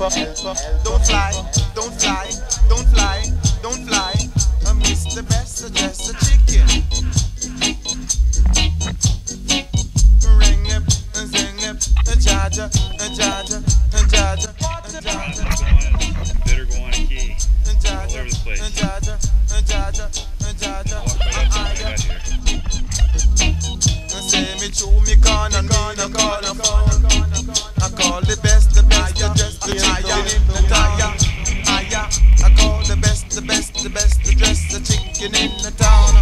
helper. Don't fly, don't fly, don't fly, don't fly. I miss the best, just a chicken. Ring it, sing it, Jaja, Jaja, Jaja, Jaja. Bitter Gaulin Cay. All over the place. Jaja, Jaja, Jaja. Walk right up to when I got here. Say me through me corner, corner phone. I call the best, just the tire, the tire. I call the best, just the chicken in the town.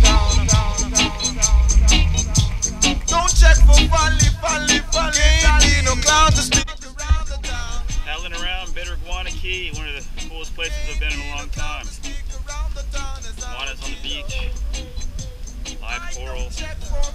Don't check for Folly. Ain't need no clowns to speak around the town. Paddling around Bitter Gaulin Cay, one of the coolest places I've been in a long time. Iguanas on the beach, live coral.